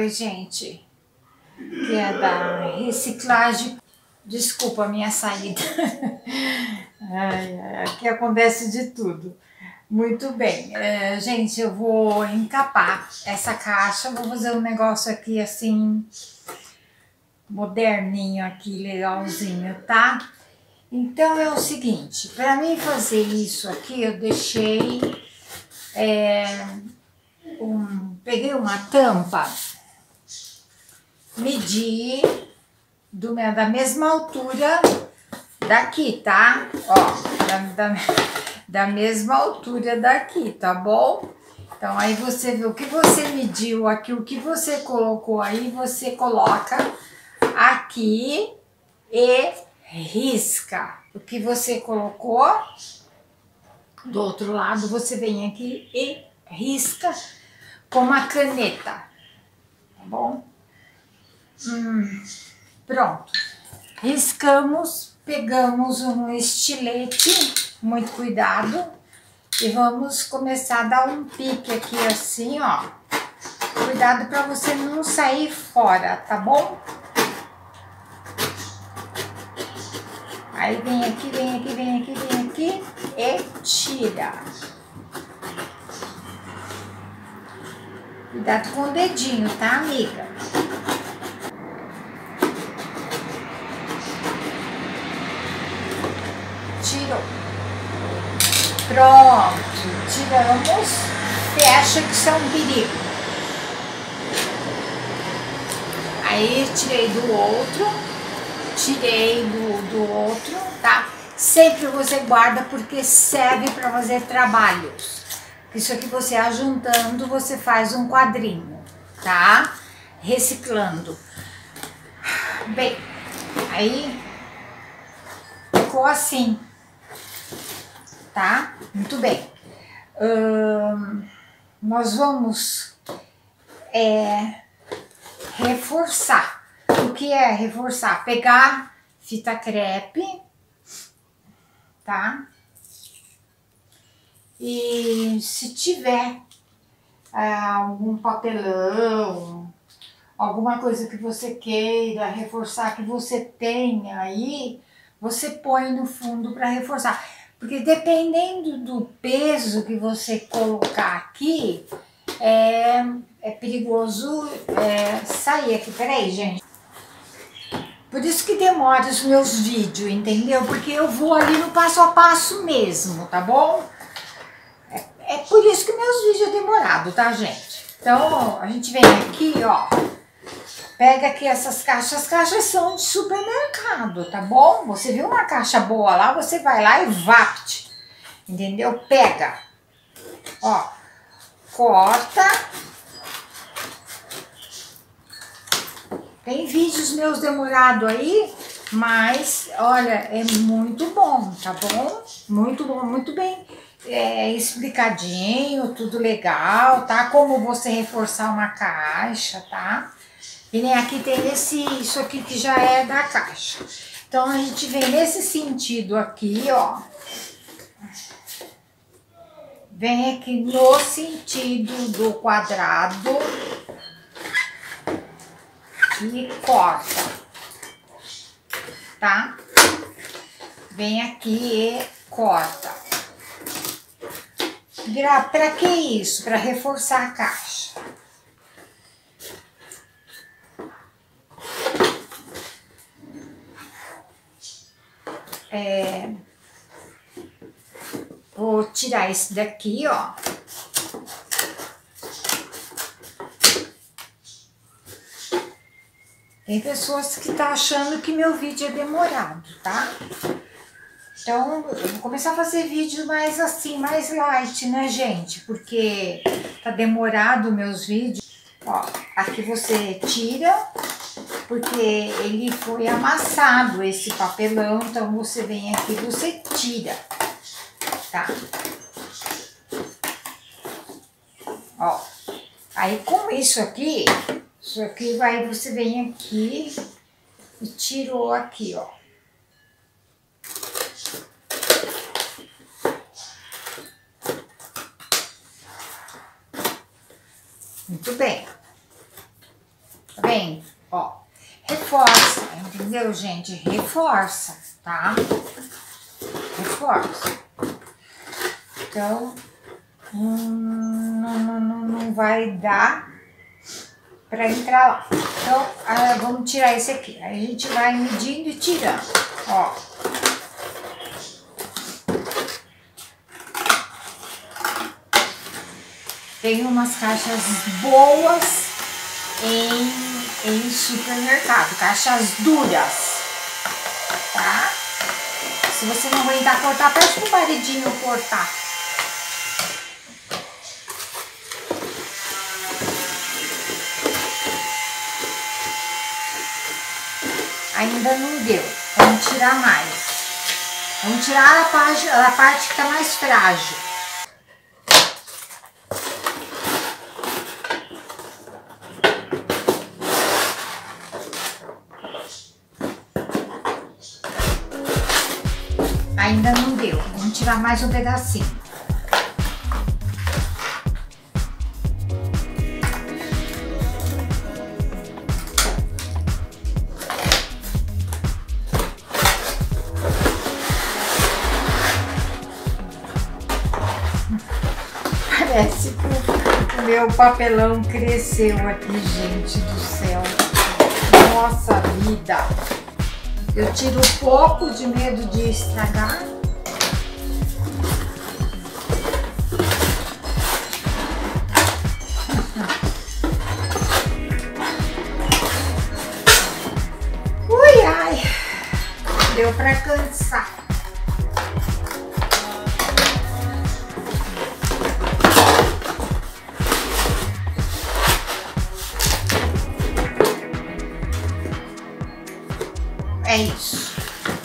Oi, gente, que é da reciclagem. Desculpa a minha saída. Aqui acontece de tudo. Muito bem, gente, eu vou encapar essa caixa. Vou fazer um negócio aqui assim, moderninho aqui, legalzinho, tá? Então é o seguinte, para mim fazer isso aqui, eu deixei, peguei uma tampa, medi da mesma altura daqui, tá? Ó, da mesma altura daqui, tá bom? Então aí você vê o que você mediu aqui, o que você colocou aí, você coloca aqui e risca. O que você colocou do outro lado, você vem aqui e risca com uma caneta, tá bom? Pronto. Riscamos, pegamos um estilete, muito cuidado, e vamos começar a dar um pique aqui assim, ó. Cuidado para você não sair fora, tá bom? Aí vem aqui, vem aqui, vem aqui, vem aqui e tira. Cuidado com o dedinho, tá, amiga? Tirou. Pronto, tiramos. Você acha que isso é um perigo? Aí tirei do outro, tirei do outro, tá? Sempre você guarda porque serve para fazer trabalhos. Isso aqui você ajuntando, você faz um quadrinho, tá? Reciclando. Bem, aí ficou assim, tá? Muito bem. Nós vamos reforçar. O que é reforçar? Pegar fita crepe, tá? E se tiver algum papelão, alguma coisa que você queira reforçar, que você tenha aí, você põe no fundo para reforçar. Porque dependendo do peso que você colocar aqui, é perigoso sair aqui. Peraí, gente. Por isso que demora os meus vídeos, entendeu? Porque eu vou ali no passo a passo mesmo, tá bom? É por isso que meus vídeos é demorado, tá, gente? Então, a gente vem aqui, ó. Pega aqui essas caixas. As caixas são de supermercado, tá bom? Você viu uma caixa boa lá, você vai lá e vapt. Entendeu? Pega. Ó. Corta. Tem vídeos meus demorados aí, mas, olha, é muito bom, tá bom? Muito bom, muito bem explicadinho, tudo legal, tá? Como você reforçar uma caixa, tá? E nem aqui tem isso aqui que já é da caixa. Então, a gente vem nesse sentido aqui, ó. Vem aqui no sentido do quadrado e corta, tá? Vem aqui e corta. Pra que isso? Pra reforçar a caixa. Vou tirar esse daqui, ó. Tem pessoas que tá achando que meu vídeo é demorado, tá? Então, eu vou começar a fazer vídeo mais assim, mais light, né, gente? Porque tá demorado meus vídeos. Ó, aqui você tira, porque ele foi amassado, esse papelão. Então, você vem aqui e você tira, tá? Ó, aí com isso aqui vai, você vem aqui e tirou aqui, ó. Muito bem. Tá vendo? Ó, reforça, entendeu, gente? Reforça, tá? Reforça. Então, não vai dar pra entrar lá. Então, vamos tirar esse aqui. Aí a gente vai medindo e tirando, ó. Tem umas caixas boas em supermercado, caixas duras, tá? Se você não aguentar cortar, pede pro maridinho cortar. Ainda não deu, vamos tirar mais. Vamos tirar a parte que tá mais frágil. Ainda não deu, vamos tirar mais um pedacinho. Parece que o meu papelão cresceu aqui, gente do céu. Nossa vida! Eu tiro um pouco de medo de estragar. Ui, ai! Deu pra cansar. É isso.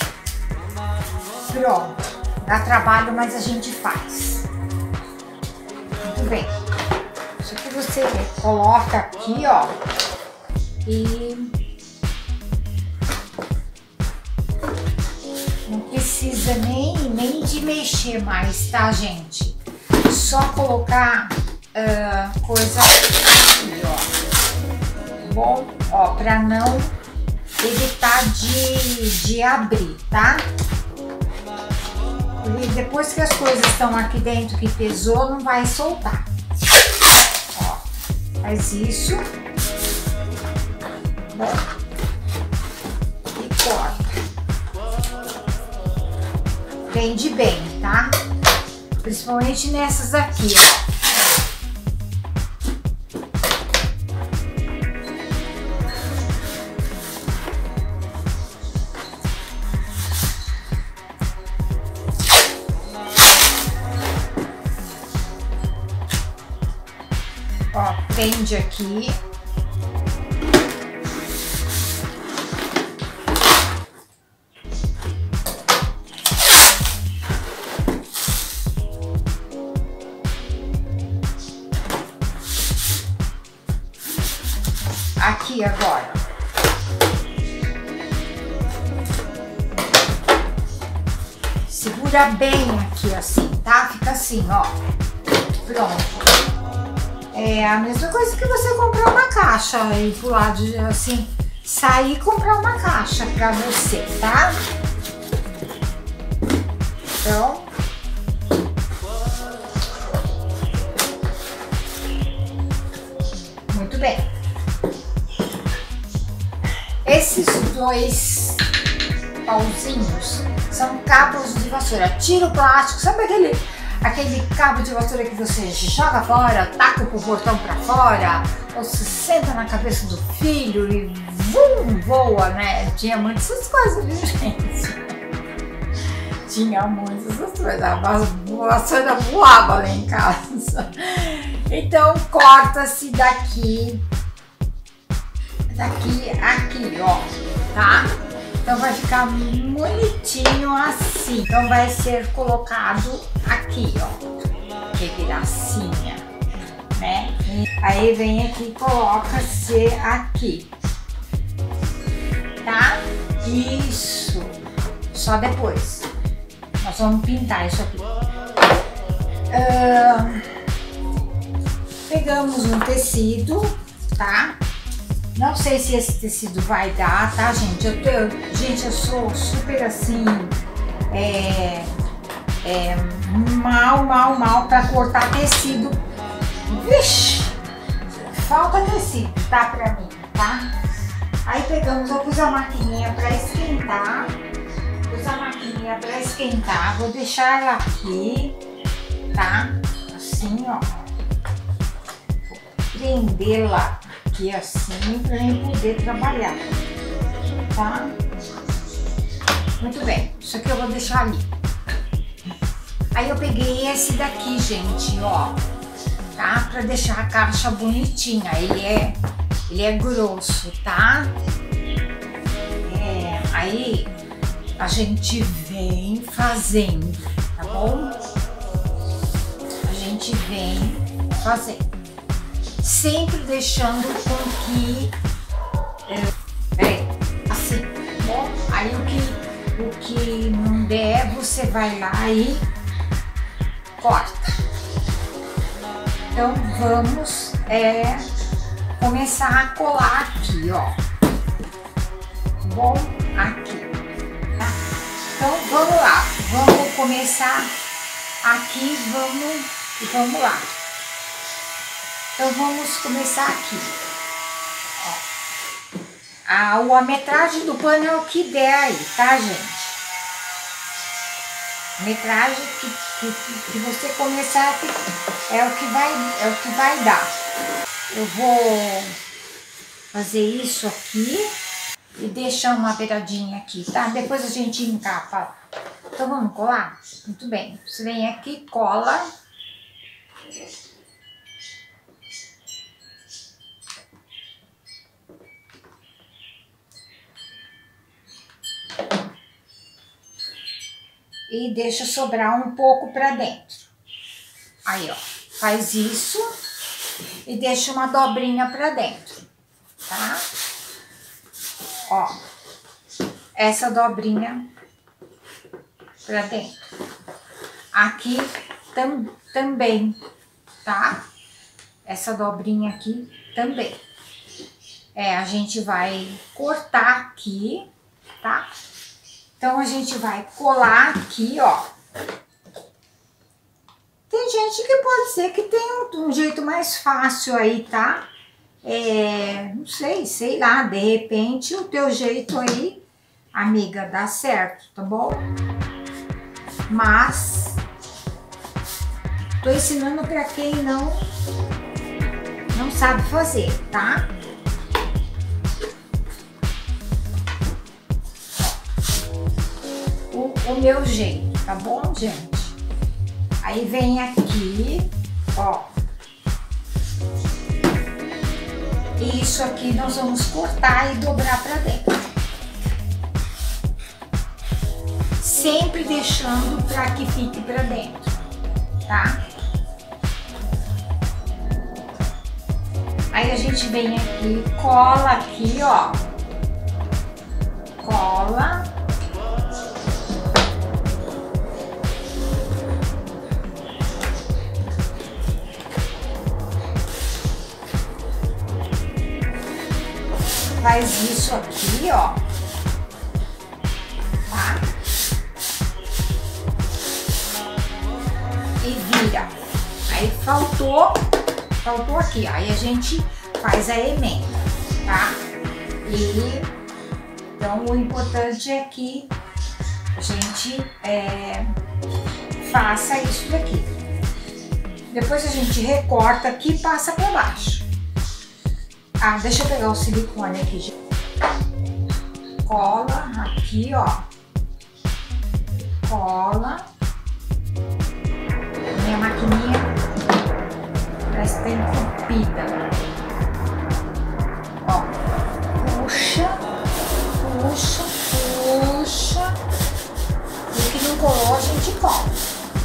Pronto. Dá trabalho, mas a gente faz. Muito bem. Isso que você coloca aqui, ó. E não precisa nem de mexer mais, tá, gente? Só colocar coisa aqui, ó. Bom, ó, pra não evitar de abrir, tá? E depois que as coisas estão aqui dentro que pesou, não vai soltar. Ó, faz isso. Bom, e corta. Prende bem, tá? Principalmente nessas aqui, ó. Ó, prende aqui. Aqui agora. Segura bem aqui assim, tá? Fica assim, ó. Pronto. É a mesma coisa que você comprar uma caixa e pular de assim, sair e comprar uma caixa pra você, tá? Então, muito bem. Esses dois pauzinhos são cabos de vassoura. Tira o plástico, sabe aquele cabo de vassoura que você joga fora, taca o portão pra fora, ou se senta na cabeça do filho e voa, né? Tinha muitas essas coisas, viu, gente? Tinha muitas essas coisas. A vassoura voava lá em casa. Então, corta-se daqui, aqui, ó, tá? Então vai ficar bonitinho assim. Então vai ser colocado aqui, ó, que gracinha, né? Aí vem aqui e coloca-se aqui, tá? Isso. Só depois. Nós vamos pintar isso aqui. Pegamos um tecido, tá? Não sei se esse tecido vai dar, tá, gente? Eu sou super assim, mal pra cortar tecido. Vixe, falta tecido, tá, pra mim, tá? Aí pegamos, eu pus a maquininha pra esquentar. Vou deixar ela aqui, tá? Assim, ó. Vou prendê-la aqui assim pra gente poder trabalhar, tá? Muito bem, isso aqui eu vou deixar ali. Aí eu peguei esse daqui, gente, ó, tá? Pra deixar a caixa bonitinha. Ele é grosso, tá? Aí a gente vem fazendo, tá bom? A gente vem fazendo. Sempre deixando com que assim, bom? Aí o que não der, você vai lá e corta. Então vamos começar a colar aqui, ó. Bom, aqui, tá? Então vamos lá, vamos começar aqui, vamos lá. Então vamos começar aqui, ó. A metragem do pano é o que der aí, tá, gente? A metragem que você começar é o que vai dar. Eu vou fazer isso aqui e deixar uma beiradinha aqui, tá? Depois a gente encapa. Então vamos colar? Muito bem. Você vem aqui, cola. E deixa sobrar um pouco pra dentro. Aí, ó, faz isso e deixa uma dobrinha pra dentro, tá? Ó, essa dobrinha pra dentro. Aqui também, tá? Essa dobrinha aqui também. A gente vai cortar aqui, tá? Então a gente vai colar aqui, ó. Tem gente que pode ser que tenha um jeito mais fácil aí, tá? Não sei lá, de repente o teu jeito aí, amiga, dá certo, tá bom? Mas tô ensinando pra quem não sabe fazer, tá? O meu jeito, tá bom, gente? Aí vem aqui, ó. E isso aqui nós vamos cortar e dobrar pra dentro. Sempre deixando pra que fique pra dentro, tá? Aí a gente vem aqui, cola aqui, ó. Cola. Faz isso aqui, ó, tá? E vira. Aí faltou aqui, aí a gente faz a emenda, tá? E então o importante é que a gente faça isso daqui. Depois a gente recorta aqui e passa pra baixo. Deixa eu pegar o silicone aqui, gente. Cola aqui, ó. Cola. Minha maquininha parece que tá entupida. Ó. Puxa. E o que não colou, a gente cola.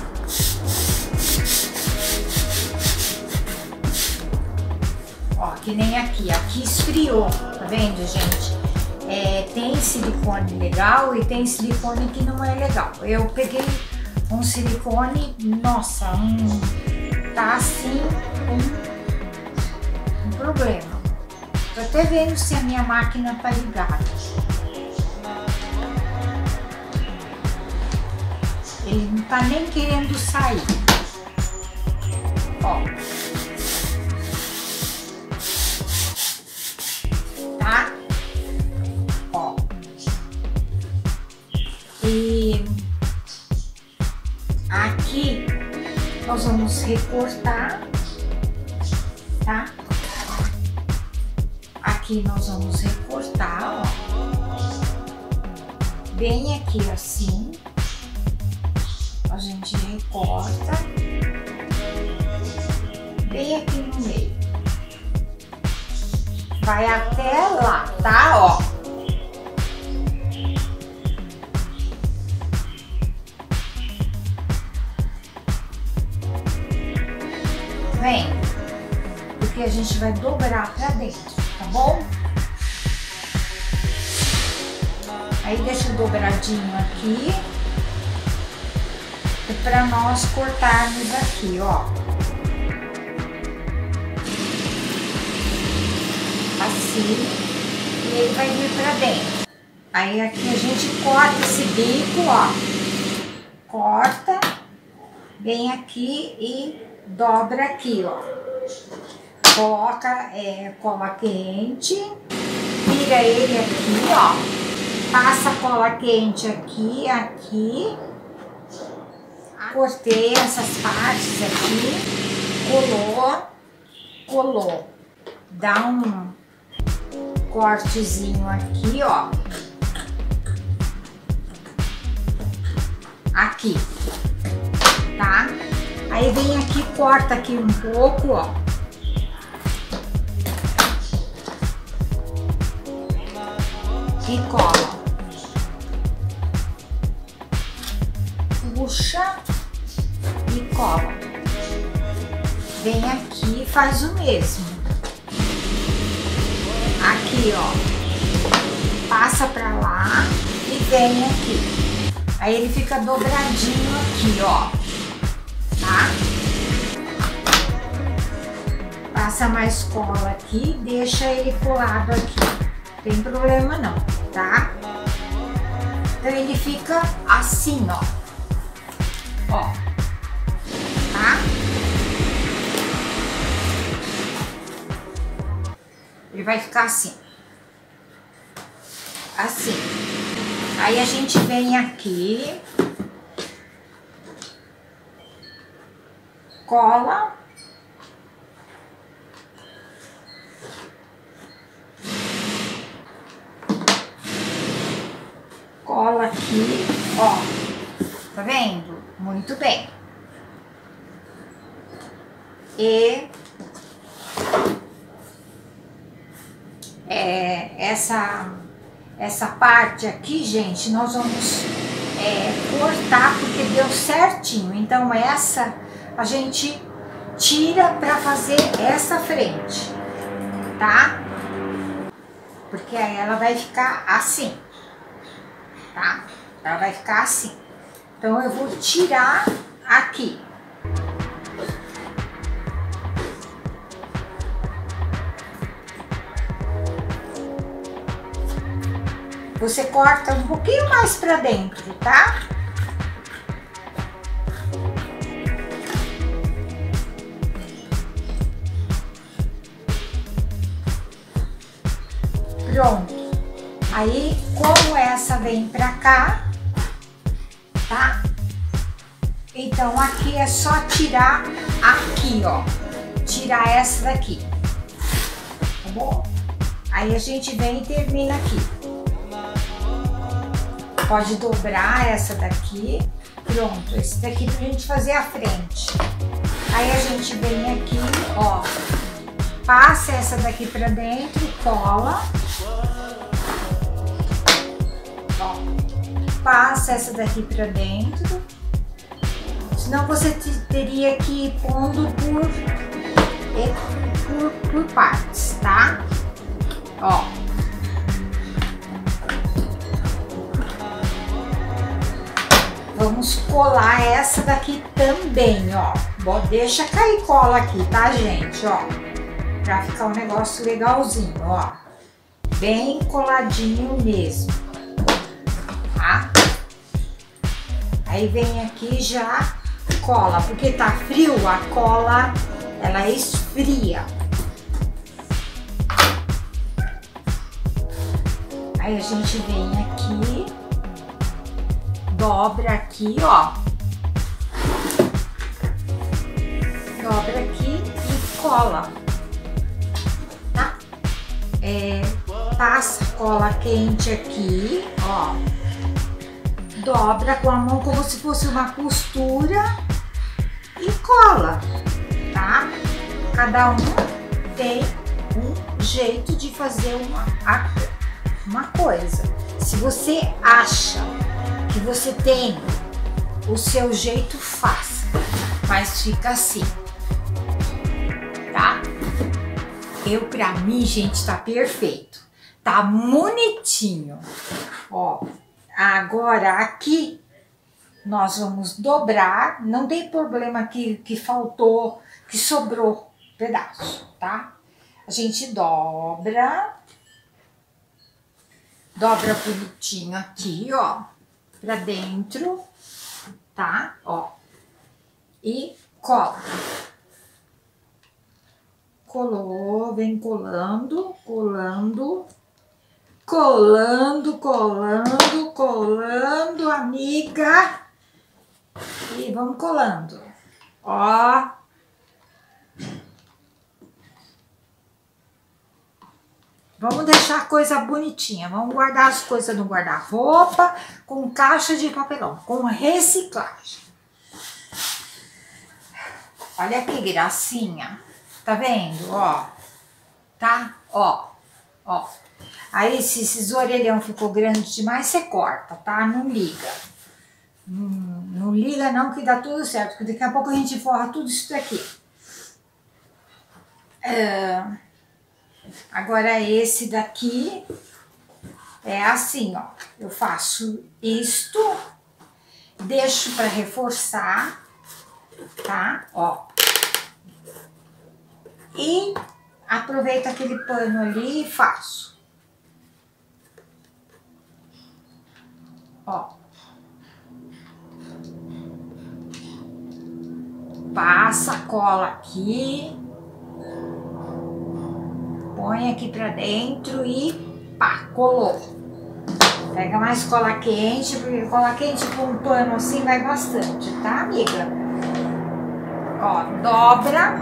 Que nem aqui esfriou, tá vendo, gente? Tem silicone legal e tem silicone que não é legal. Eu peguei um silicone, nossa, tá assim um problema. Tô até vendo se a minha máquina tá ligada. Ele não tá nem querendo sair. Ó. Tá? Ó. E aqui nós vamos recortar, tá? Aqui nós vamos recortar, ó. Bem aqui assim. A gente recorta. Bem aqui no meio. Vai até lá, tá? Ó. Vem. Porque a gente vai dobrar pra dentro, tá bom? Aí deixa dobradinho aqui. Para nós cortarmos aqui, ó. Assim. E ele vai vir pra dentro. Aí aqui a gente corta esse bico, ó. Corta. Vem aqui e dobra aqui, ó. Coloca cola quente. Vira ele aqui, ó. Passa a cola quente aqui, aqui. Cortei essas partes aqui, colou. Dá um cortezinho aqui, ó. Aqui, tá? Aí vem aqui, corta aqui um pouco, ó. E cola. Puxa. E cola. Vem aqui e faz o mesmo. Aqui, ó. Passa pra lá e vem aqui. Aí ele fica dobradinho aqui, ó. Tá? Passa mais cola aqui, deixa ele colado aqui. Não tem problema não, tá? Então ele fica assim, ó. Ó. Tá? Ele vai ficar assim. Assim. Aí a gente vem aqui. Cola. Cola aqui, ó. Tá vendo? Muito bem. E essa parte aqui, gente, nós vamos cortar porque deu certinho. Então essa a gente tira para fazer essa frente, tá? Porque aí ela vai ficar assim, tá? Ela vai ficar assim. Então eu vou tirar aqui. Você corta um pouquinho mais pra dentro, tá? Pronto. Aí, como essa vem pra cá, tá? Então aqui é só tirar aqui, ó. Tirar essa daqui. Tá bom? Aí a gente vem e termina aqui. Pode dobrar essa daqui. Pronto, esse daqui pra gente fazer a frente. Aí a gente vem aqui, ó. Passa essa daqui pra dentro, cola. Ó. Passa essa daqui pra dentro. Senão você teria que ir pondo por partes, tá? Ó. Vamos colar essa daqui também, ó. Bom, deixa cair cola aqui, tá, gente? Ó. Pra ficar um negócio legalzinho, ó. Bem coladinho mesmo, tá? Aí vem aqui já cola, porque tá frio, a cola ela esfria. Aí a gente vem aqui, dobra aqui, ó. Dobra aqui e cola, tá? Passa cola quente aqui, ó. Dobra com a mão como se fosse uma costura e cola, tá? Cada um tem um jeito de fazer uma coisa. Se você acha que você tem o seu jeito, faça, mas fica assim, tá? Pra mim, gente, tá perfeito, tá bonitinho, ó. Agora aqui nós vamos dobrar, não tem problema que faltou, que sobrou pedaço, tá? A gente dobra bonitinho aqui, ó, pra dentro, tá? Ó, e cola. Colou, vem colando, amiga. E vamos colando, ó. Vamos deixar a coisa bonitinha, vamos guardar as coisas no guarda-roupa com caixa de papelão, com reciclagem. Olha que gracinha, tá vendo, ó, tá, ó. Aí se esses orelhão ficou grande demais, você corta, tá, não liga. Não liga não que dá tudo certo, porque daqui a pouco a gente forra tudo isso daqui. Agora esse daqui é assim, ó. Eu faço isto, deixo para reforçar, tá? Ó. E aproveito aquele pano ali e faço. Ó. Passa a cola aqui. Põe aqui pra dentro e pá, colou. Pega mais cola quente, porque cola quente com um pano assim vai bastante, tá, amiga? Ó, dobra.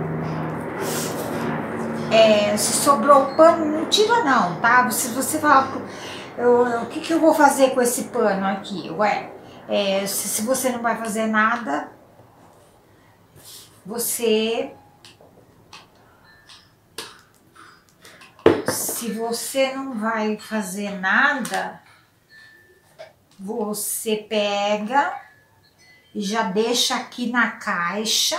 Se sobrou o pano, não tira não, tá? Se você fala, o que eu vou fazer com esse pano aqui? Ué, se você não vai fazer nada, se você não vai fazer nada, você pega e já deixa aqui na caixa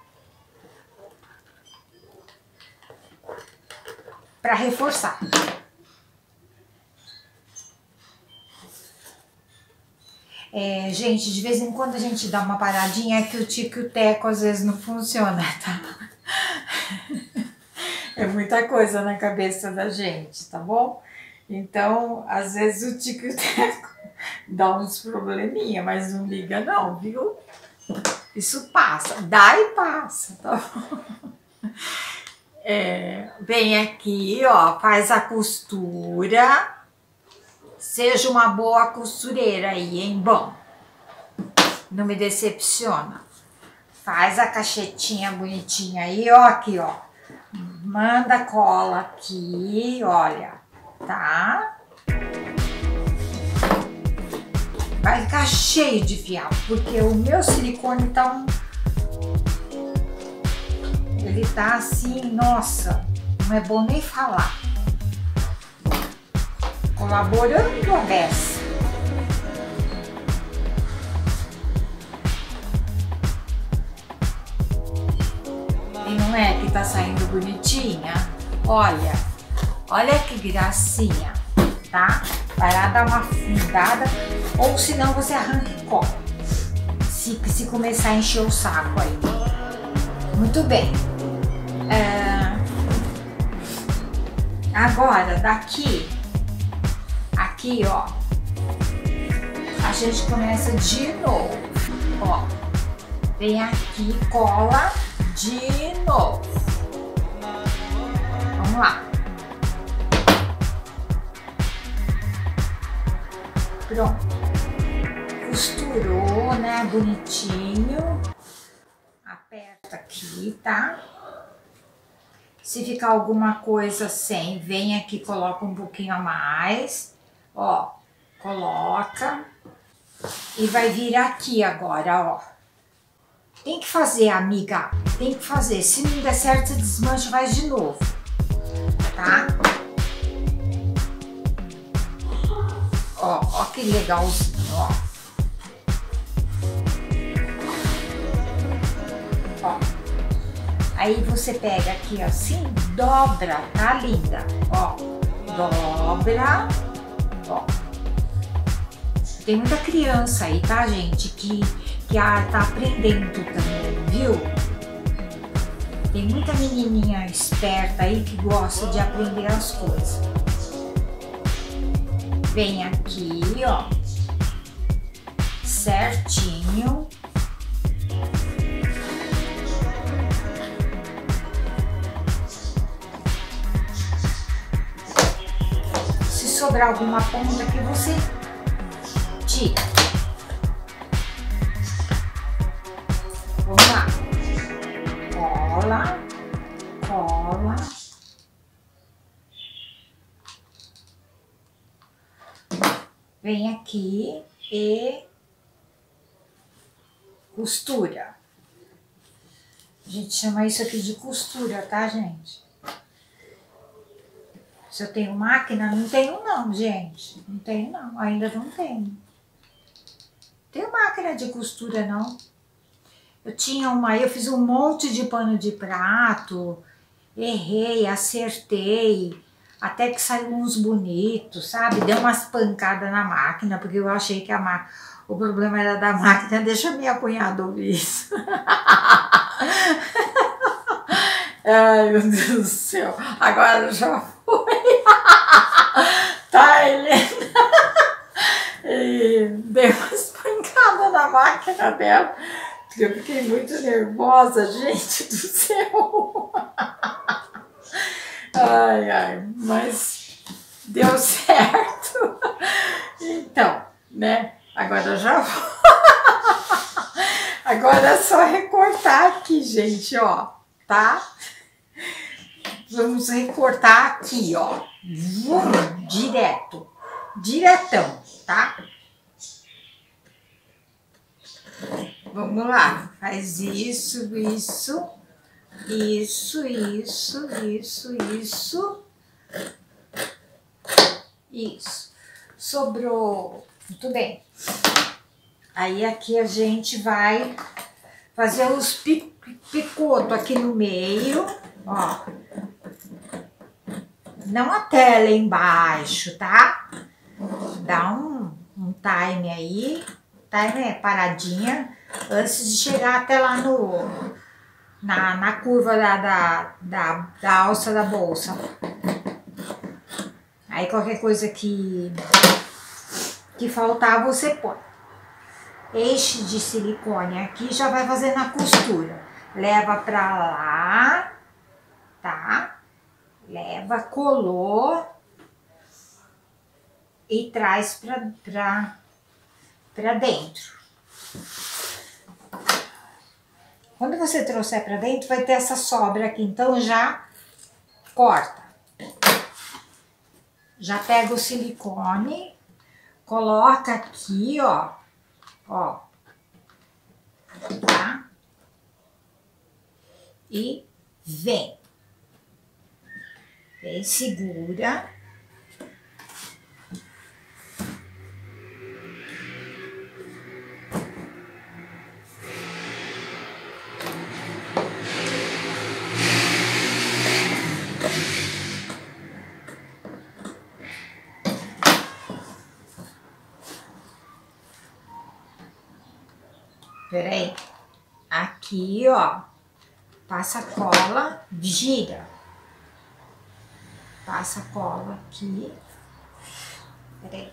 para reforçar. Gente, de vez em quando a gente dá uma paradinha, é que o tico e o teco às vezes não funciona, tá? É muita coisa na cabeça da gente, tá bom? Então, às vezes o tico e o teco dá uns probleminha, mas não liga não, viu? Isso passa, dá e passa, tá bom? Vem aqui, ó, faz a costura. Seja uma boa costureira aí, hein? Bom, não me decepciona. Faz a cachetinha bonitinha aí, ó, aqui, ó. Manda cola aqui, olha, tá? Vai ficar cheio de fiapo, porque o meu silicone tá ele tá assim, nossa, não é bom nem falar. Colaborando a beça. E não é que tá saindo bonitinha? Olha, olha que gracinha, tá? Vai lá dar uma fundada, ou senão você arranca e cola. Se começar a encher o saco aí. Muito bem. Agora, daqui, aqui, ó, a gente começa de novo, ó. Vem aqui, cola de novo. Vamos lá. Pronto. Costurou, né? Bonitinho. Aperta aqui, tá? Se ficar alguma coisa sem, vem aqui, coloca um pouquinho a mais. Ó, coloca. E vai vir aqui agora, ó. Tem que fazer, amiga. Tem que fazer. Se não der certo, você desmancha e faz de novo. Tá? Ó, ó que legalzinho, ó. Ó. Aí você pega aqui assim, dobra, tá, linda? Ó, dobra, ó. Tem muita criança aí, tá, gente, que tá aprendendo também, viu? Tem muita menininha esperta aí que gosta de aprender as coisas. Vem aqui, ó, certinho. Se sobrar alguma ponta que você tira. Vamos lá. Cola, cola. Vem aqui e costura. A gente chama isso aqui de costura, tá, gente? Se eu tenho máquina, não tenho não, gente. Não tenho não, ainda não tenho. Tenho máquina de costura, não. Eu tinha uma, eu fiz um monte de pano de prato, errei, acertei, até que saiu uns bonitos, sabe? Deu umas pancadas na máquina, porque eu achei que o problema era da máquina. Deixa minha cunhada ouvir isso. Ai, meu Deus do céu. Agora já foi. Tá, Helena? E dei umas pancadas na máquina dela. Porque eu fiquei muito nervosa, gente do céu. Ai, ai, mas deu certo. Então, né? Agora já vou. Agora é só recortar aqui, gente, ó, tá? Vamos recortar aqui, ó. Direto. Diretão, tá? Vamos lá. Faz isso, isso. Isso, isso, isso, isso. Isso. Sobrou. Muito bem. Aí aqui a gente vai fazer os picotos aqui no meio, ó. Não até lá embaixo, tá? Dá um time aí. Time é paradinha. Antes de chegar até lá na curva da alça da bolsa. Aí qualquer coisa que faltar você põe. Eixe de silicone aqui já vai fazer na costura. Leva pra lá, tá? Leva, colou e traz pra dentro. Quando você trouxer pra dentro, vai ter essa sobra aqui, então já corta. Já pega o silicone, coloca aqui, ó, ó, tá? E vem. Vem, segura. Peraí, aqui, ó, passa a cola, gira. Passa a cola aqui. Peraí.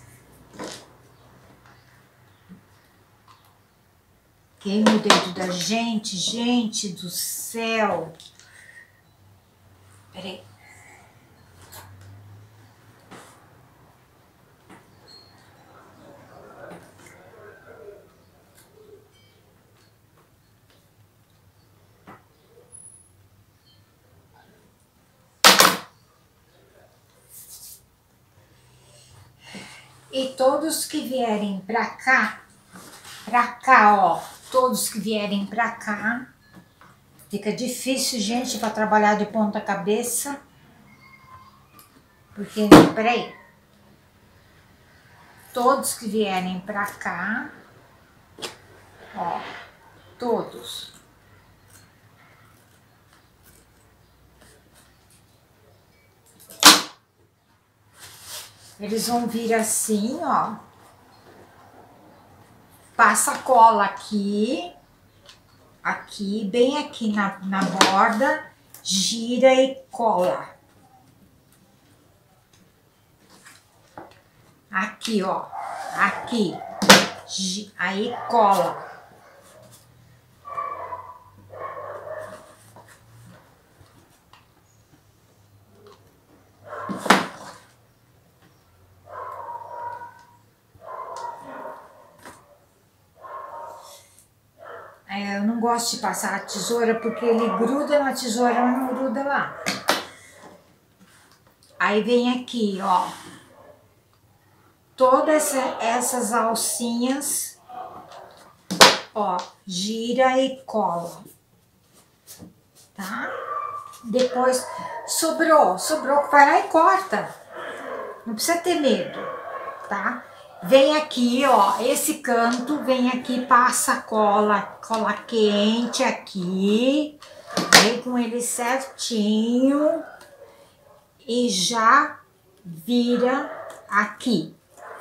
Queima o dedo da gente, gente do céu. Peraí. E todos que vierem pra cá, ó, todos que vierem pra cá, fica difícil, gente, pra trabalhar de ponta cabeça, porque, peraí, todos que vierem pra cá, ó, todos. Eles vão vir assim, ó. Passa a cola aqui, bem aqui na borda, gira e cola. Aqui, ó, aqui, aí cola. Eu não gosto de passar a tesoura porque ele gruda na tesoura, mas não gruda lá. Aí vem aqui, ó. Todas essas alcinhas, ó, gira e cola. Tá? Depois, sobrou, vai lá e corta. Não precisa ter medo, tá? Vem aqui, ó, esse canto, vem aqui, passa cola quente aqui, vem com ele certinho e já vira aqui.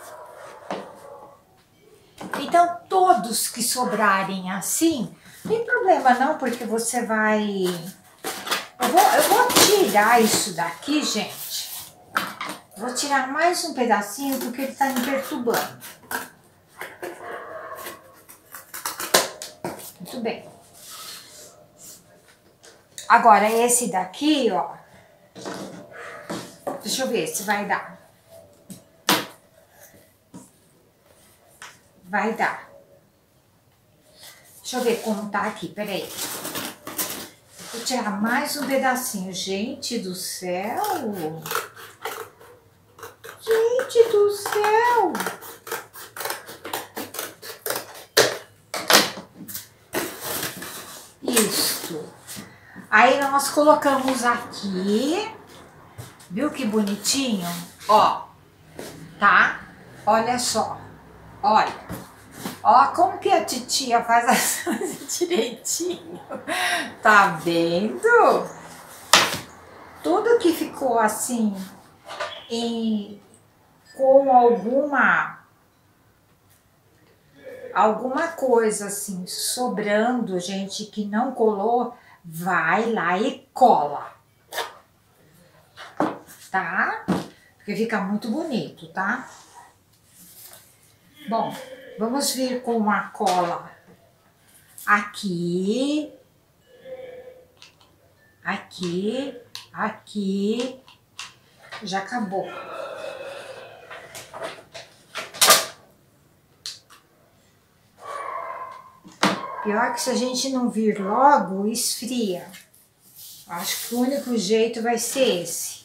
Então, todos que sobrarem assim, não tem problema não, porque você vai... Eu vou tirar isso daqui, gente. Vou tirar mais um pedacinho porque ele tá me perturbando. Muito bem. Agora, esse daqui, ó. Deixa eu ver se vai dar. Vai dar. Deixa eu ver como tá aqui, peraí. Vou tirar mais um pedacinho. Gente do céu! Gente do céu! Isto. Aí nós colocamos aqui. Viu que bonitinho? Ó, tá? Olha só. Olha. Ó como que a titia faz as coisas direitinho. Tá vendo? Tudo que ficou assim com alguma coisa assim sobrando, gente, que não colou, vai lá e cola, tá? Porque fica muito bonito, tá? Bom, vamos vir com uma cola aqui, aqui, já acabou. Pior que se a gente não vir logo, esfria. Acho que o único jeito vai ser esse.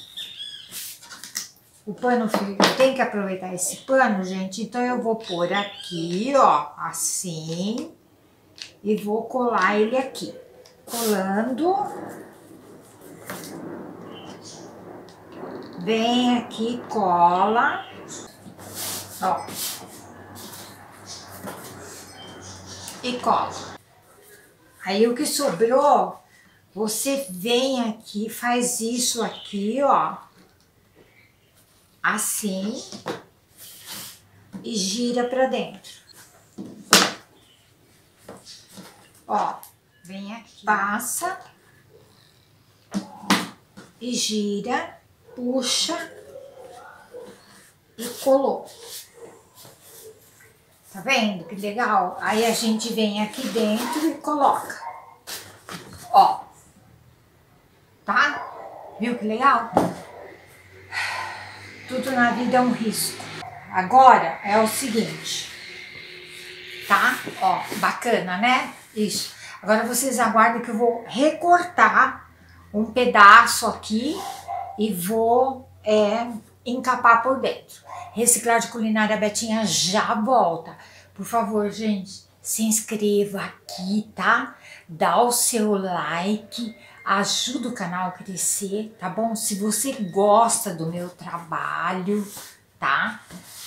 O pano frio, eu tenho que aproveitar esse pano, gente, então eu vou pôr aqui, ó, assim, e vou colar ele aqui. Colando. Vem aqui, cola. Ó. E cola. Aí o que sobrou, você vem aqui, faz isso aqui, ó. Assim. E gira pra dentro. Ó, vem aqui. Passa. e gira, puxa e colou. Tá vendo que legal? Aí a gente vem aqui dentro e coloca. Ó. Tá? Viu que legal? Tudo na vida é um risco. Agora é o seguinte. Tá? Ó, bacana, né? Isso. Agora vocês aguardem que eu vou recortar um pedaço aqui e vou encapar por dentro. Reciclagem Culinária Betinha já volta. Por favor, gente, se inscreva aqui, tá? Dá o seu like, ajuda o canal a crescer, tá bom? Se você gosta do meu trabalho, tá?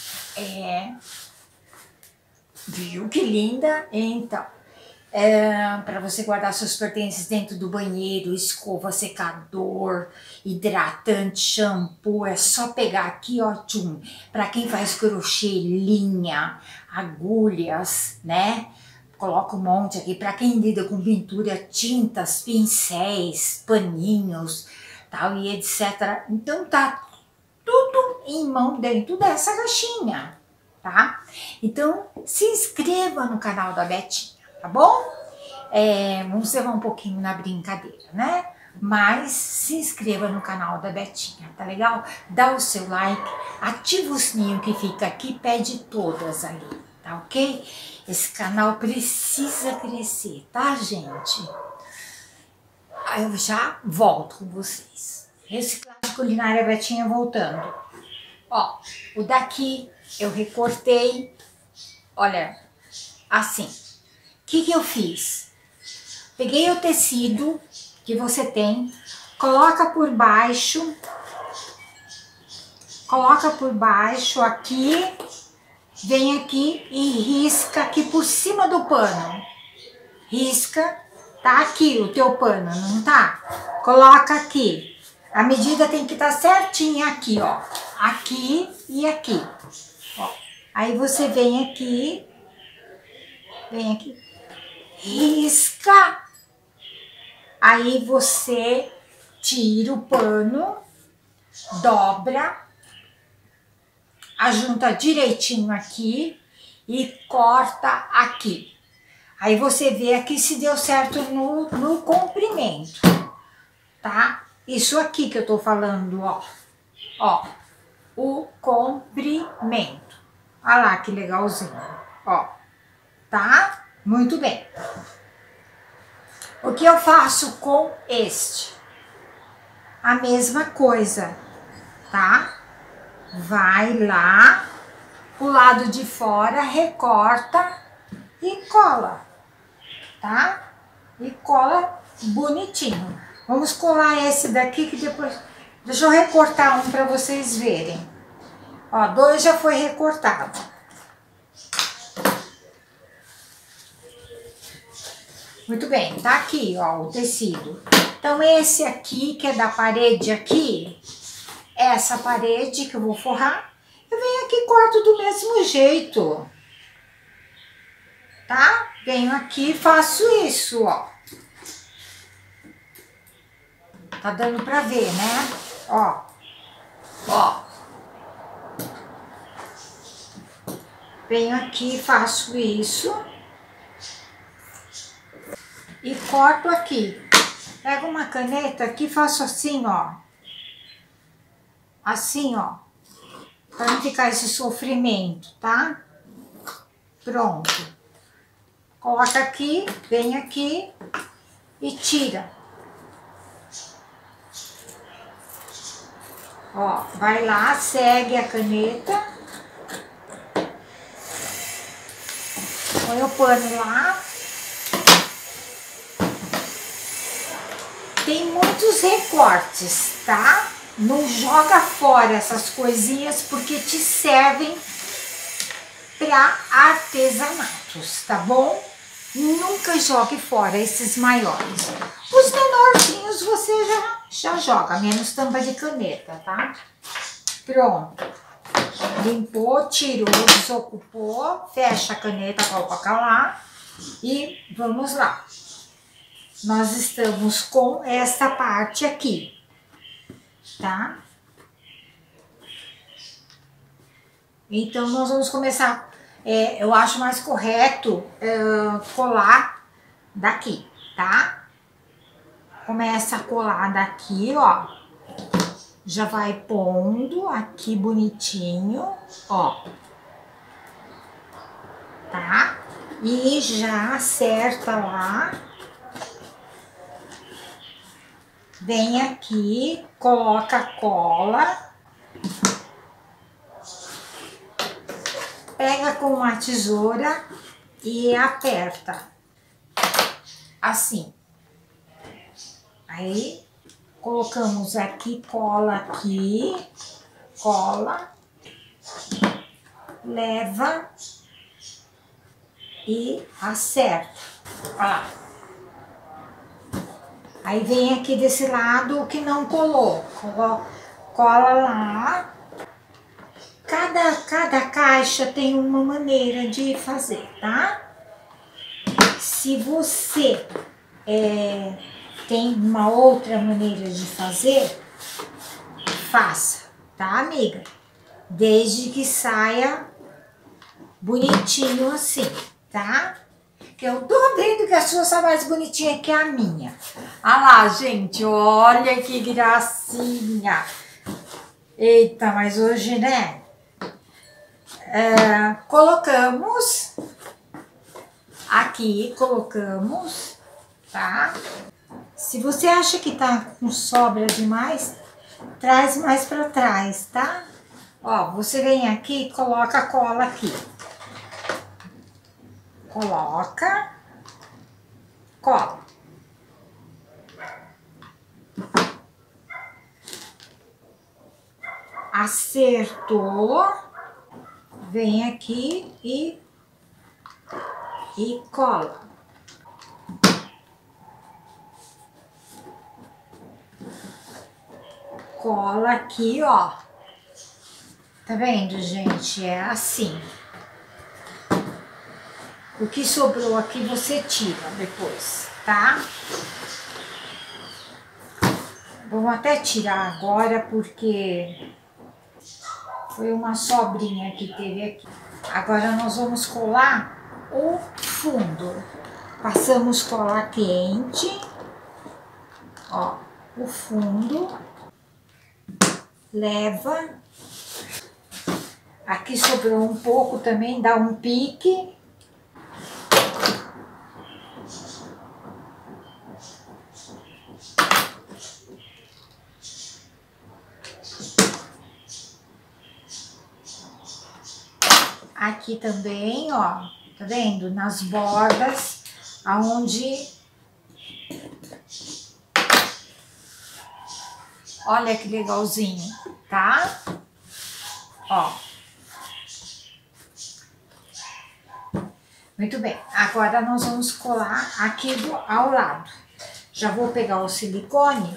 Viu que linda? Então, para você guardar seus pertences dentro do banheiro, escova, secador, hidratante, shampoo, é só pegar aqui, ó, tchum. Para quem faz crochê, linha, agulhas, né? Coloca um monte aqui. Para quem lida com pintura, tintas, pincéis, paninhos, tal e etc. Então tá tudo em mão dentro dessa caixinha, tá? Então se inscreva no canal da Betinha, tá bom? Vamos levar um pouquinho na brincadeira, né? Mas se inscreva no canal da Betinha, tá legal? Dá o seu like, ativa o sininho que fica aqui, pede todas ali, tá ok? Esse canal precisa crescer, tá, gente? Aí eu já volto com vocês. Reciclagem Culinária Betinha voltando. Ó, o daqui eu recortei, olha, assim. O que eu fiz? Peguei o tecido que você tem, coloca por baixo aqui, vem aqui e risca aqui por cima do pano. Risca, tá aqui o teu pano, não tá? Coloca aqui. A medida tem que estar certinha aqui, ó. Aqui e aqui. Ó. Aí você vem aqui, risca. Aí você tira o pano, dobra, ajunta direitinho aqui e corta aqui. Aí você vê aqui se deu certo no comprimento, tá? Isso aqui que eu tô falando, ó. Ó, o comprimento. Olha lá que legalzinho, ó. Tá? Muito bem. O que eu faço com este? A mesma coisa, tá? Vai lá, o lado de fora, recorta e cola, tá? E cola bonitinho. Vamos colar esse daqui que depois... Deixa eu recortar um para vocês verem. Ó, 2 já foi recortado. Muito bem, tá aqui, ó, o tecido. Então, esse aqui, que é da parede aqui, essa parede que eu vou forrar, eu venho aqui e corto do mesmo jeito. Tá? Venho aqui e faço isso, ó. Tá dando pra ver, né? Ó. Ó. Venho aqui e faço isso. E corto aqui. Pego uma caneta aqui e faço assim, ó. Assim, ó. Pra não ficar esse sofrimento, tá? Pronto. Coloca aqui, vem aqui e tira. Ó, vai lá, segue a caneta. Põe o pano lá. Tem muitos recortes, tá? Não joga fora essas coisinhas porque te servem para artesanatos, tá bom? Nunca jogue fora esses maiores. Os menorzinhos você já joga, menos tampa de caneta, tá? Pronto. Limpou, tirou, desocupou, fecha a caneta, coloca lá e vamos lá. Nós estamos com essa parte aqui. tá? Então, nós vamos começar, eu acho mais correto colar daqui, tá? Começa a colar daqui, ó. Já vai pondo aqui bonitinho, ó. Tá? E já acerta lá. Vem aqui, coloca a cola. Pega com uma tesoura e aperta. Assim. Aí, colocamos aqui, cola, leva e acerta. Ó lá. Aí vem aqui desse lado o que não colou. Cola lá. Cada caixa tem uma maneira de fazer, tá? Se você tem uma outra maneira de fazer, faça, tá, amiga? Desde que saia bonitinho assim, tá? Que eu tô vendo que a sua está mais bonitinha que a minha. Ah lá, gente, olha que gracinha. Eita, mas hoje, né? Colocamos aqui, tá? Se você acha que tá com sobra demais, traz mais pra trás, tá? Ó, você vem aqui e coloca a cola aqui. Coloca, cola. Acertou. Vem aqui e cola. Cola aqui, ó. Tá vendo, gente? É assim. O que sobrou aqui você tira depois, tá? Vamos até tirar agora porque foi uma sobrinha que teve aqui. Agora nós vamos colar o fundo. Passamos cola quente, ó, o fundo, leva. Aqui sobrou um pouco também, dá um pique. Aqui também, ó, tá vendo? Nas bordas, aonde... Olha que legalzinho, tá? Ó. Muito bem, agora nós vamos colar aqui ao lado. Já vou pegar o silicone.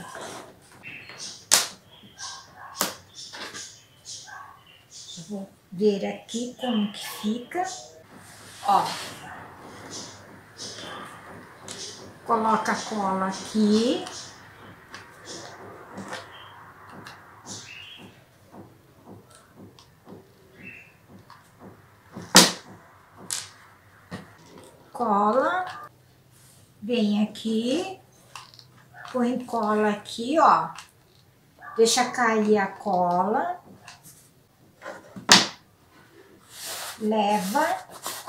Vou ver aqui como que fica. Ó. Coloca a cola aqui. Cola. Vem aqui. Põe cola aqui, ó. Deixa cair a cola. Leva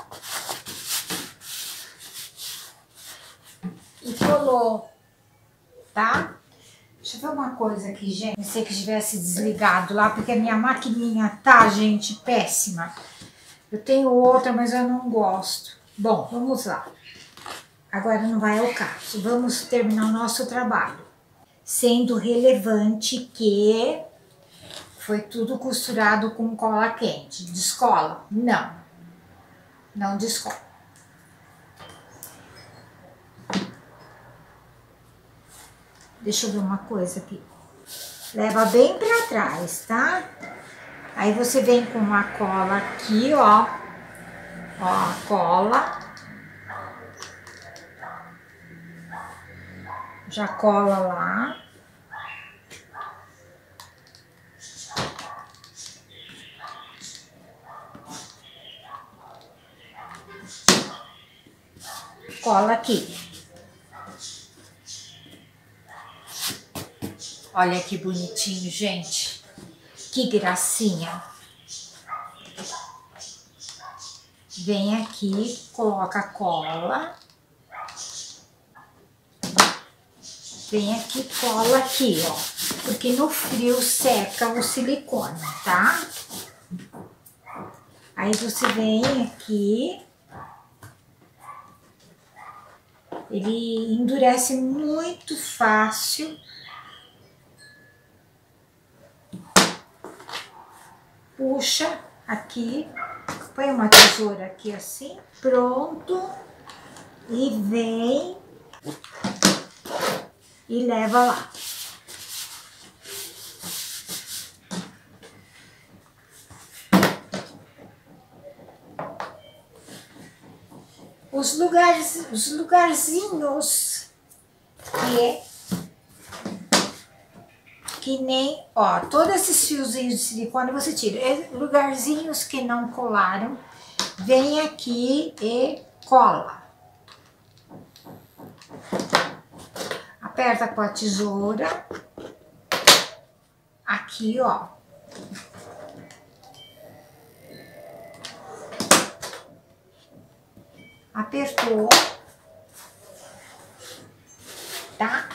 e colou, tá? Deixa eu ver uma coisa aqui, gente. Pensei que tivesse desligado lá, porque a minha maquininha tá, gente, péssima. Eu tenho outra, mas eu não gosto. Bom, vamos lá. Agora não vai ao caso. Vamos terminar o nosso trabalho. Sendo relevante que... foi tudo costurado com cola quente. Descola? Não. Não descola. Deixa eu ver uma coisa aqui. Leva bem pra trás, tá? Aí você vem com uma cola aqui, ó. Ó, a cola. Já cola lá. cola aqui. Olha que bonitinho, gente. Que gracinha. Vem aqui, coloca a cola. Vem aqui, cola aqui, ó. Porque no frio seca o silicone, tá? Aí você vem aqui. Ele endurece muito fácil. Puxa aqui, põe uma tesoura aqui assim, pronto, e vem e leva lá. Os lugarzinhos que nem, ó, todos esses fiozinhos de silicone você tira. Lugarzinhos que não colaram, vem aqui e cola. Aperta com a tesoura. Aqui, ó. Apertou. Tá?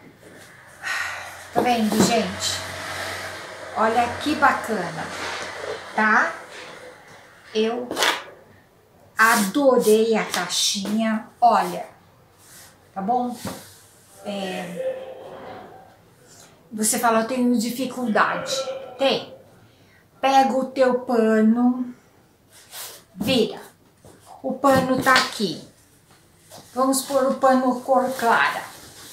Tá vendo, gente? Olha que bacana, tá? Eu adorei a caixinha, olha, tá bom? Você fala, eu tenho dificuldade. Tem. Pega o teu pano, vira. O pano tá aqui. Vamos pôr o pano cor clara.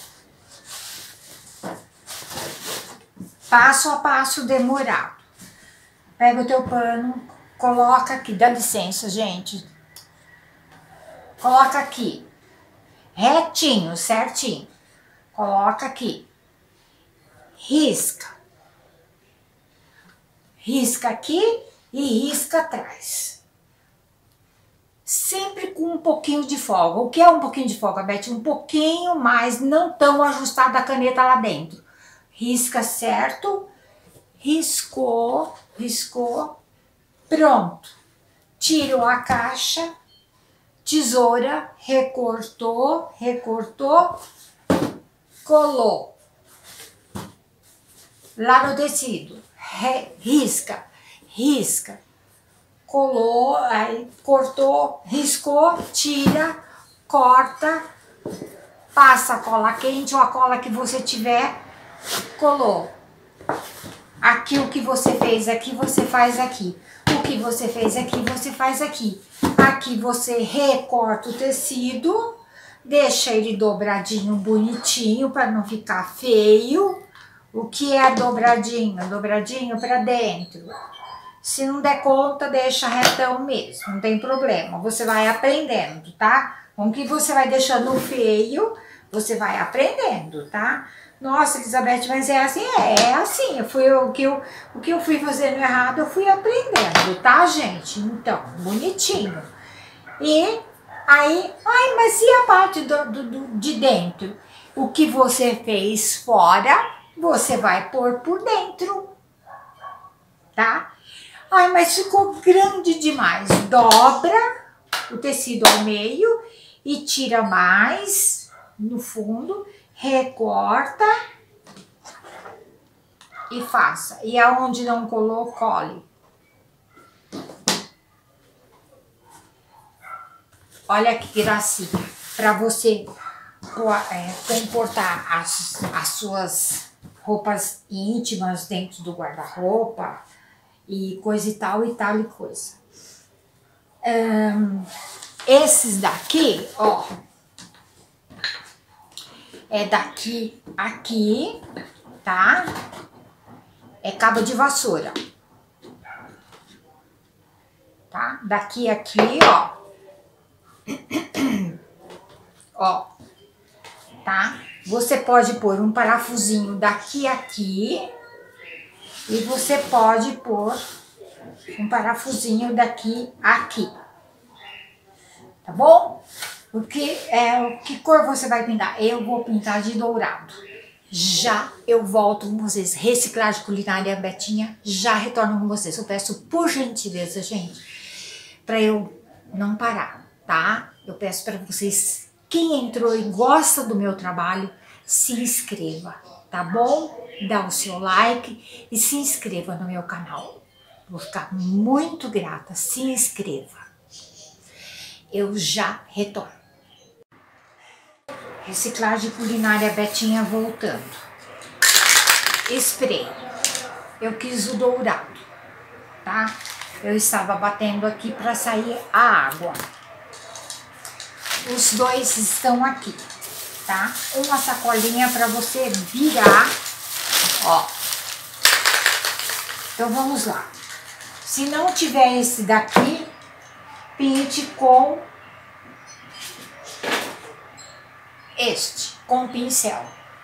Passo a passo demorado. Pega o teu pano, coloca aqui, dá licença, gente. Coloca aqui, retinho, certinho. Coloca aqui, risca. Risca aqui e risca atrás. Sempre com um pouquinho de folga. O que é um pouquinho de folga, Beth? Um pouquinho mais, não tão ajustada a caneta lá dentro. Risca certo, riscou, riscou, pronto. Tirou a caixa, tesoura, recortou, recortou, colou. Lá no tecido, risca, risca, colou, aí cortou, riscou, tira, corta, passa a cola quente ou a cola que você tiver, colou. Aqui o que você fez aqui, você faz aqui. O que você fez aqui, você faz aqui. Aqui você recorta o tecido, deixa ele dobradinho, bonitinho, para não ficar feio. O que é dobradinho? Dobradinho para dentro. Se não der conta, deixa retão mesmo, não tem problema. Você vai aprendendo, tá? Com que você vai deixando feio, você vai aprendendo, tá? Nossa, Elizabeth, mas é assim? É assim. O que eu fui fazendo errado, eu fui aprendendo, tá, gente? Então, bonitinho. E aí, ai, mas e a parte de dentro? O que você fez fora, você vai pôr por dentro, tá? Ai, mas ficou grande demais. Dobra o tecido ao meio e tira mais no fundo, recorta e faça. E aonde não colou, cole. Olha que gracinha. Para você comportar as suas roupas íntimas dentro do guarda-roupa e coisa e tal e coisa. Esses daqui, ó, é daqui aqui, tá? É cabo de vassoura, tá? Daqui aqui, ó, ó, tá? Você pode pôr um parafusinho daqui aqui e você pode pôr um parafusinho daqui aqui, tá bom? Que cor você vai pintar? Eu vou pintar de dourado. Já eu volto com vocês. Reciclagem Culinária Betinha, já retorno com vocês. Eu peço por gentileza, gente, para eu não parar, tá? Eu peço para vocês, quem entrou e gosta do meu trabalho, se inscreva, tá bom? Dá o seu like e se inscreva no meu canal. Vou ficar muito grata. Se inscreva. Eu já retorno. Reciclagem Culinária Betinha voltando. Spray. Eu quis o dourado, tá? Eu estava batendo aqui para sair a água. Os dois estão aqui, tá? Uma sacolinha para você virar, ó. Então vamos lá. Se não tiver esse daqui, pinte com este, com pincel.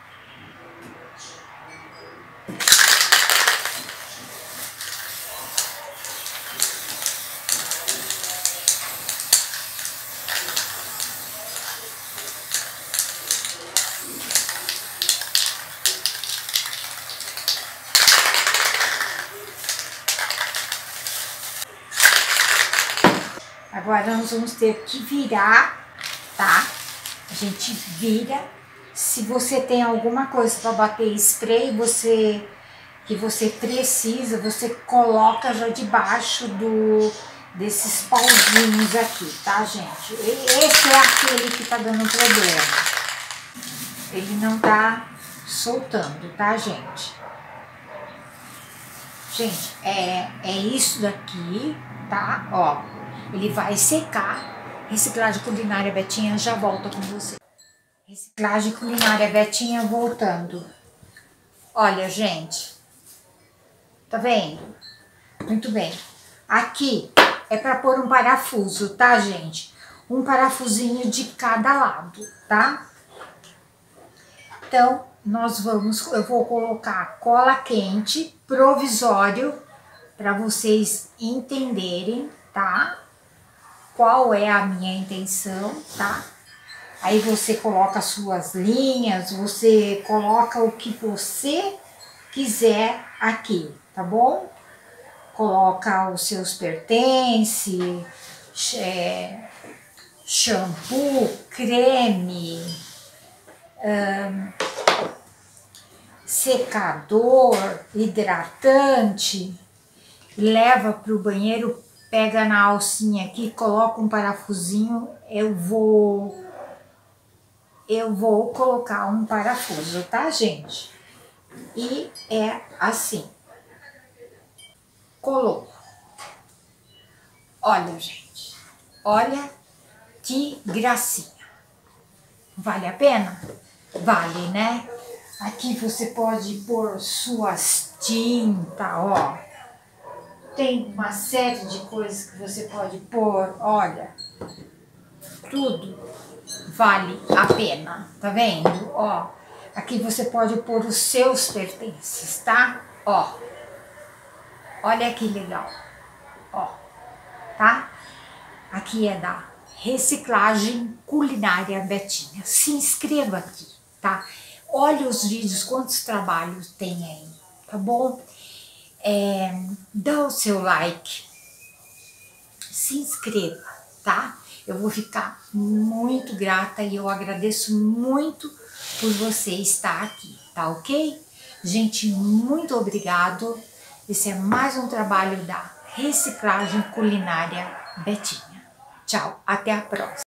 Agora nós vamos ter que virar, tá? A gente vira. Se você tem alguma coisa para bater spray, que você precisa, você coloca já debaixo desses pauzinhos aqui, tá, gente? Esse é aquele que tá dando problema. Ele não tá soltando, tá, gente? Gente, é isso daqui, tá? Ó, ele vai secar. Reciclagem Culinária Betinha já volta com você. Reciclagem Culinária Betinha voltando. Olha, gente. Tá vendo? Muito bem. Aqui é para pôr um parafuso, tá, gente? Um parafusinho de cada lado, tá? Então, eu vou colocar cola quente provisório para vocês entenderem, tá? Qual é a minha intenção, tá? Aí você coloca as suas linhas, você coloca o que você quiser aqui, tá bom? Coloca os seus pertences, shampoo, creme, secador, hidratante, leva para o banheiro, pega na alcinha aqui, coloca um parafusinho. Eu vou colocar um parafuso, tá, gente? E é assim. Colou. Olha, gente. Olha que gracinha. Vale a pena? Vale, né? Aqui você pode pôr suas tintas, ó. Tem uma série de coisas que você pode pôr, olha. Tudo vale a pena, tá vendo? Ó, aqui você pode pôr os seus pertences, tá? Ó, olha que legal, ó, tá? Aqui é da Reciclagem Culinária Betinha. Se inscreva aqui, tá? Olha os vídeos, quantos trabalhos tem aí, tá bom? Dá o seu like, se inscreva, tá? Eu vou ficar muito grata e eu agradeço muito por você estar aqui, tá ok? Gente, muito obrigado. Esse é mais um trabalho da Reciclagem Culinária Betinha. Tchau, até a próxima.